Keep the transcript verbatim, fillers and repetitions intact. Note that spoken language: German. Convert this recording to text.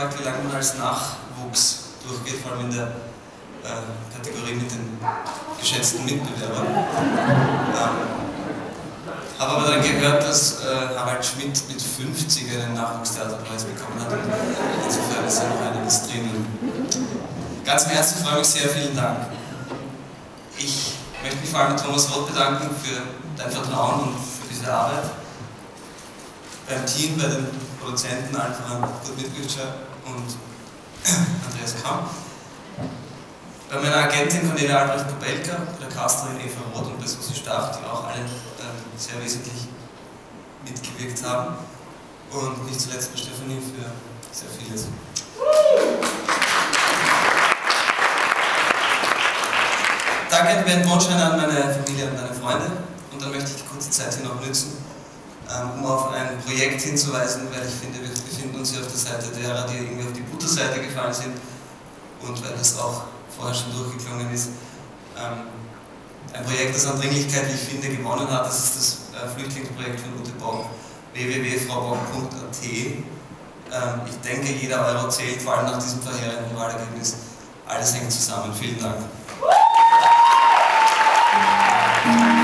gefragt, wie lange man als Nachwuchs durchgeht, vor allem in der äh, Kategorie mit den geschätzten Mitbewerbern. Ähm, habe aber dann gehört, dass äh, Harald Schmidt mit fünfzig einen Nachwuchstheaterpreis bekommen hat. Insofern ist ja noch einiges drinnen. Ganz im Herzen freue ich mich sehr, vielen Dank. Ich möchte mich vor allem bei Thomas Roth bedanken für dein Vertrauen und für diese Arbeit. Beim Team, bei den Produzenten, allen voran Kurt Mitbücher und Andreas Kamm. Bei meiner Agentin Cornelia Albrecht-Kubelka, bei der Casterin Eva Roth und bei Susi Stach, die auch alle äh, sehr wesentlich mitgewirkt haben. Und nicht zuletzt bei Stefanie für sehr vieles. Danke an die Band Mondscheiner, an meine Familie und meine Freunde. Und dann möchte ich die kurze Zeit hier noch nützen, um auf ein Projekt hinzuweisen, weil ich finde, wir befinden uns hier auf der Seite derer, die irgendwie auf die Butterseite gefallen sind und weil das auch vorher schon durchgeklungen ist. Ein Projekt, das an Dringlichkeit, wie ich finde, gewonnen hat, das ist das Flüchtlingsprojekt von Ute Bock, w w w punkt frau bock punkt a t. Ich denke, jeder Euro zählt, vor allem nach diesem verheerenden Wahlergebnis. Alles hängt zusammen. Vielen Dank.